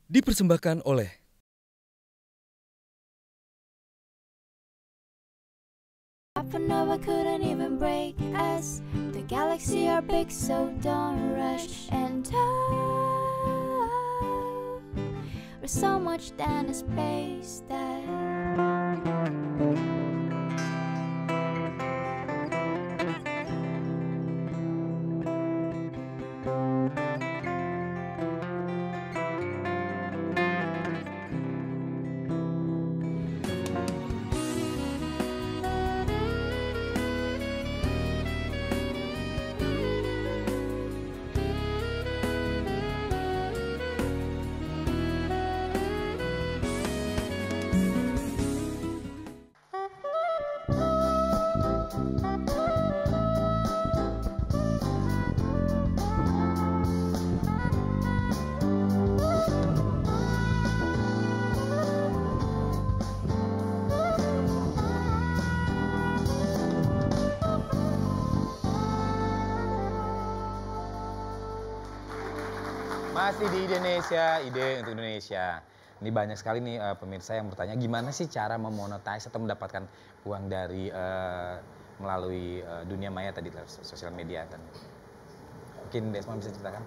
Dipersembahkan oleh Supernova couldn't even break us. The galaxy are big, so don't rush and tell. We're so much than a space that Masih di Indonesia, ide untuk Indonesia. Ini banyak sekali nih pemirsa yang bertanya gimana sih cara memonetize atau mendapatkan uang dari melalui dunia maya tadi, sosial media. Mungkin Desmond bisa ceritakan?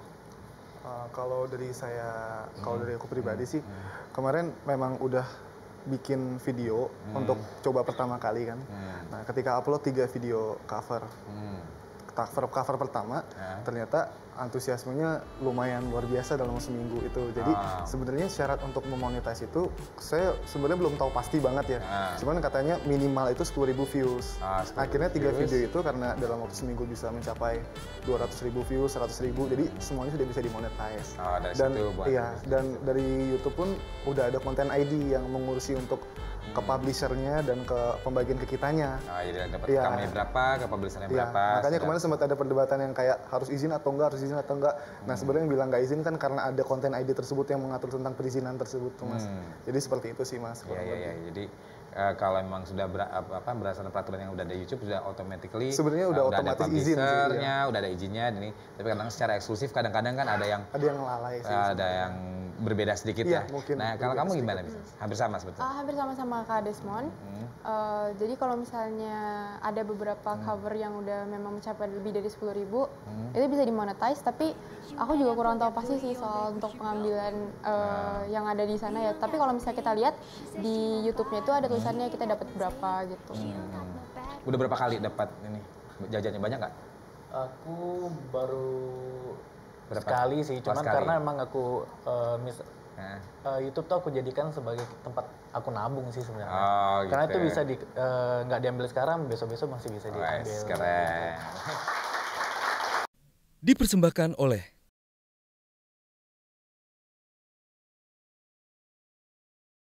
Kalau dari saya, kalau dari aku pribadi sih, kemarin memang udah bikin video untuk coba pertama kali kan. Nah, ketika upload 3 video cover. Cover pertama, ternyata antusiasmenya lumayan luar biasa dalam seminggu itu. Jadi sebenarnya syarat untuk memonetize itu saya sebenarnya belum tahu pasti banget ya. Cuman katanya minimal itu 10.000 views. Akhirnya 3 video itu karena dalam waktu seminggu bisa mencapai 200.000 views, 100.000. Jadi semuanya sudah bisa dimonetize. Dan iya, dan dari YouTube pun udah ada konten ID yang mengurusi untuk ke publishernya dan ke pembagian ke kitanya. Jadi dapat rekamnya berapa, ke publishernya berapa. Makanya kemarin sempat ada perdebatan yang kayak harus izin atau enggak, harus izin atau enggak. Nah sebenarnya yang bilang nggak izin kan karena ada konten ID tersebut yang mengatur tentang perizinan tersebut tuh Mas. Jadi seperti itu sih Mas. Iya. Jadi kalau memang sudah berdasarkan peraturan yang udah ada YouTube sudah automatically sebenarnya udah otomatis izin sih, udah ada izinnya ini. Tapi kadang secara eksklusif kadang-kadang kan ada yang lalai sih. Ada yang berbeda sedikit ya. Mungkin nah, kalau kamu gimana bisa? Hampir sama sebetulnya. Hampir sama Kak Desmond. Jadi kalau misalnya ada beberapa cover yang udah memang mencapai lebih dari 10.000, itu bisa dimonetize. Tapi aku juga kurang tahu pasti sih soal untuk pengambilan yang ada di sana ya. Tapi kalau misalnya kita lihat di YouTube-nya itu ada tulisannya kita dapat berapa gitu. Udah berapa kali dapat ini jajannya, banyak nggak? Aku baru sekali sih, cuman karena emang aku YouTube tuh aku jadikan sebagai tempat aku nabung sih sebenarnya. Karena itu bisa nggak diambil sekarang, besok-besok masih bisa diambil. Keren. Dipersembahkan oleh